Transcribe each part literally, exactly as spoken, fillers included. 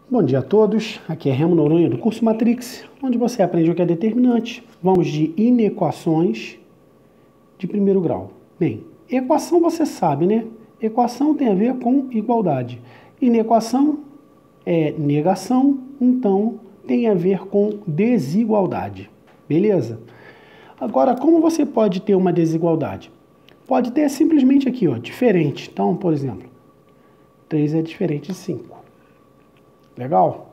Bom dia a todos, aqui é Remo Noronha do curso Matrix, onde você aprende o que é determinante. Vamos de inequações de primeiro grau. Bem, equação você sabe, né? Equação tem a ver com igualdade. Inequação é negação, então tem a ver com desigualdade. Beleza? Agora, como você pode ter uma desigualdade? Pode ter simplesmente aqui, ó, diferente. Então, por exemplo, três é diferente de cinco. Legal?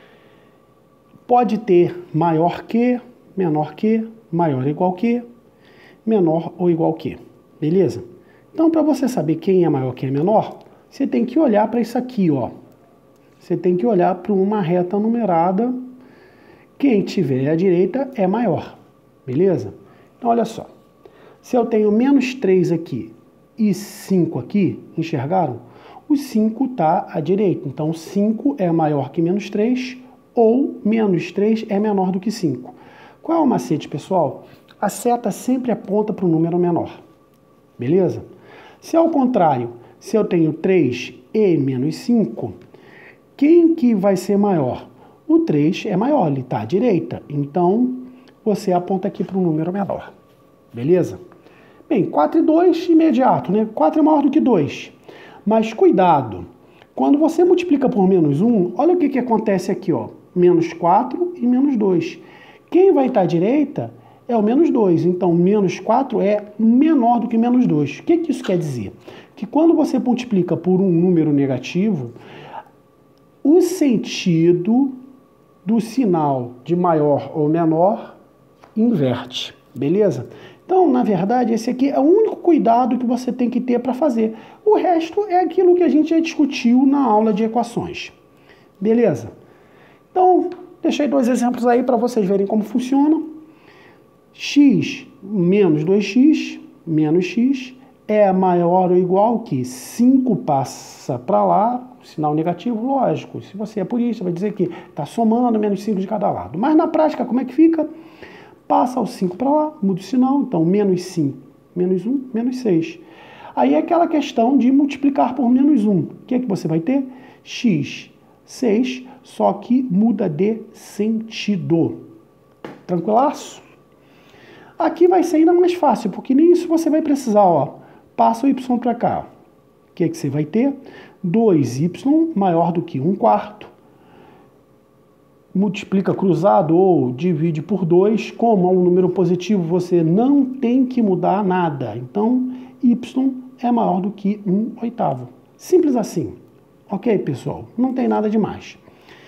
Pode ter maior que, menor que, maior ou igual que, menor ou igual que. Beleza? Então, para você saber quem é maior, quem é menor, você tem que olhar para isso aqui, ó. Você tem que olhar para uma reta numerada. Quem tiver à direita é maior. Beleza? Então, olha só. Se eu tenho menos três aqui e cinco aqui, enxergaram? O cinco está à direita. Então, cinco é maior que menos três ou menos três é menor do que cinco. Qual é o macete, pessoal? A seta sempre aponta para o número menor. Beleza? Se ao contrário, se eu tenho três e menos cinco, quem que vai ser maior? O três é maior, ele está à direita. Então, você aponta aqui para o número menor. Beleza? Bem, quatro e dois, imediato, né? quatro é maior do que dois. Mas cuidado, quando você multiplica por menos um, olha o que, que acontece aqui, ó. Menos quatro e menos dois. Quem vai estar à direita é o menos dois. Então, menos quatro é menor do que menos dois. O que, que isso quer dizer? Que quando você multiplica por um número negativo, o sentido do sinal de maior ou menor inverte. Beleza? Então, na verdade, esse aqui é o único cuidado que você tem que ter para fazer. O resto é aquilo que a gente já discutiu na aula de equações. Beleza? Então, deixei dois exemplos aí para vocês verem como funciona. X menos dois x menos x é maior ou igual que cinco passa para lá, sinal negativo, lógico. Se você é purista, vai dizer que está somando menos cinco de cada lado. Mas na prática, como é que fica? Passa o cinco para lá, muda o sinal, então menos cinco, menos um, menos seis. Aí é aquela questão de multiplicar por menos um. O que é que você vai ter? X, seis, só que muda de sentido. Tranquilaço? Aqui vai ser ainda mais fácil, porque nem isso você vai precisar, ó. Passa o y para cá. O que é que você vai ter? dois y maior do que um quarto. Multiplica cruzado ou divide por dois. Como é um número positivo, você não tem que mudar nada. Então, y é maior do que um oitavo. Simples assim. Ok, pessoal? Não tem nada demais.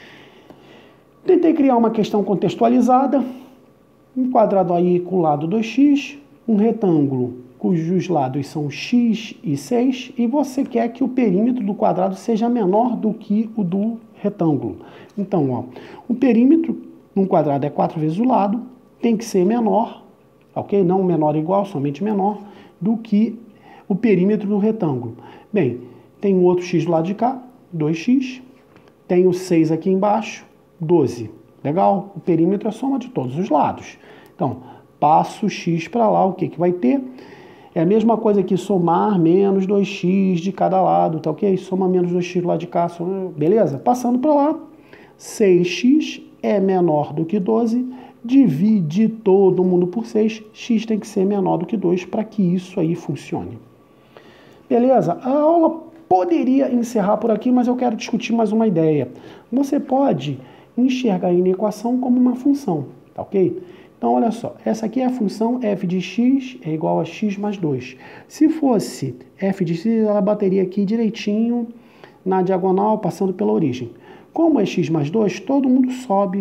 Tentei criar uma questão contextualizada. Um quadrado aí com o lado dois x. Um retângulo cujos lados são x e seis. E você quer que o perímetro do quadrado seja menor do que o do retângulo. Então, ó, o perímetro num quadrado é quatro vezes o lado, tem que ser menor, ok? Não menor ou igual, somente menor, do que o perímetro do retângulo. Bem, tem um outro x do lado de cá, dois x, tem o seis aqui embaixo, doze. Legal? O perímetro é a soma de todos os lados. Então, passo o x para lá, o que, que vai ter? É a mesma coisa que somar menos dois x de cada lado, tá ok? Soma menos dois x do lado de cá, soma... beleza? Passando para lá, seis x é menor do que doze, divide todo mundo por seis, x tem que ser menor do que dois para que isso aí funcione. Beleza? A aula poderia encerrar por aqui, mas eu quero discutir mais uma ideia. Você pode enxergar a inequação como uma função, tá ok? Então, olha só, essa aqui é a função f de x é igual a x mais dois. Se fosse f de x, ela bateria aqui direitinho na diagonal, passando pela origem. Como é x mais dois, todo mundo sobe,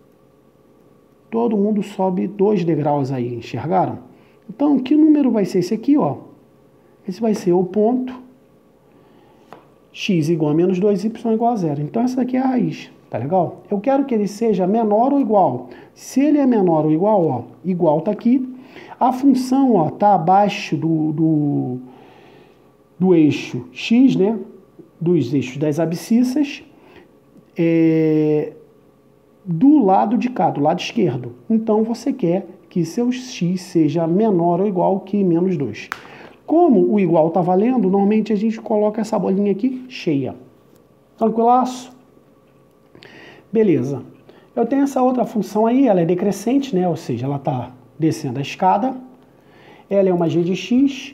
todo mundo sobe dois degraus aí, enxergaram? Então, que número vai ser esse aqui, ó? Esse vai ser o ponto x igual a menos dois, y igual a zero. Então, essa daqui é a raiz. Tá legal? Eu quero que ele seja menor ou igual. Se ele é menor ou igual, ó, igual tá aqui. A função, ó, tá abaixo do, do, do eixo x, né? Dos eixos das abscissas, é, do lado de cá, do lado esquerdo. Então, você quer que seu x seja menor ou igual que menos dois. Como o igual tá valendo, normalmente a gente coloca essa bolinha aqui cheia. Tranquilaço? Beleza. Eu tenho essa outra função aí, ela é decrescente, né? Ou seja, ela está descendo a escada. Ela é uma g de x,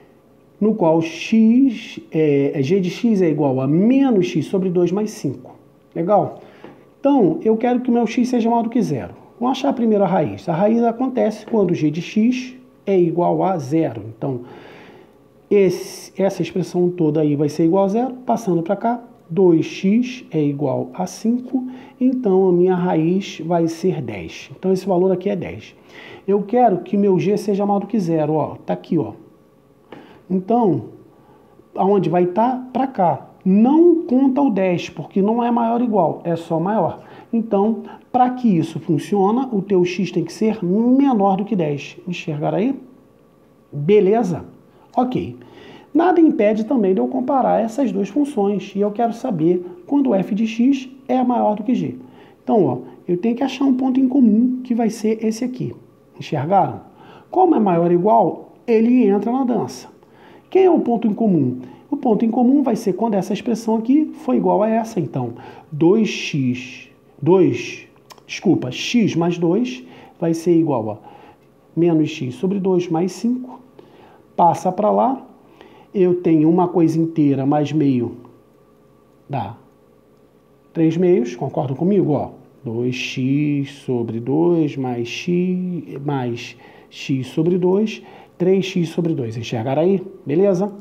no qual x, é, g de x é igual a menos x sobre dois mais cinco. Legal? Então, eu quero que o meu x seja maior do que zero. Vamos achar primeiro a raiz. A raiz acontece quando g de x é igual a zero. Então, esse, essa expressão toda aí vai ser igual a zero. Passando para cá, dois x é igual a cinco. Então, a minha raiz vai ser dez. Então, esse valor aqui é dez. Eu quero que meu g seja maior do que zero. Ó, tá aqui, ó. Então, aonde vai estar? Para cá. Não conta o dez, porque não é maior ou igual, é só maior. Então, para que isso funcione, o teu x tem que ser menor do que dez. Enxergaram aí? Beleza? Ok. Nada impede também de eu comparar essas duas funções. E eu quero saber quando f de x é maior do que g. Então, ó, eu tenho que achar um ponto em comum, que vai ser esse aqui. Enxergaram? Como é maior ou igual, ele entra na dança. Quem é o ponto em comum? O ponto em comum vai ser quando essa expressão aqui for igual a essa. Então, dois x, dois, desculpa, x mais dois vai ser igual a menos x sobre dois mais cinco. Passa para lá. Eu tenho uma coisa inteira mais meio dá três meios. Concordam comigo? Ó, dois x sobre dois mais x mais x sobre dois, três x sobre dois. Enxergaram aí? Beleza?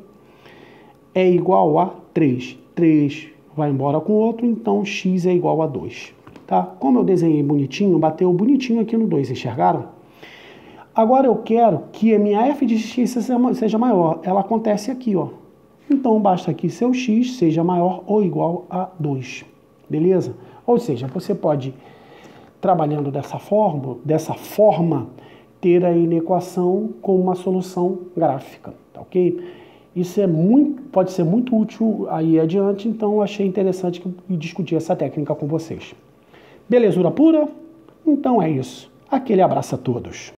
É igual a três. três vai embora com o outro, então x é igual a dois. Tá? Como eu desenhei bonitinho, bateu bonitinho aqui no dois. Enxergaram? Agora eu quero que a minha f de x seja maior. Ela acontece aqui, ó. Então basta que seu x seja maior ou igual a dois. Beleza? Ou seja, você pode, trabalhando dessa forma, dessa forma, ter a inequação como uma solução gráfica, tá ok? Isso é muito, pode ser muito útil aí adiante, então achei interessante discutir essa técnica com vocês. Belezura pura? Então é isso. Aquele abraço a todos.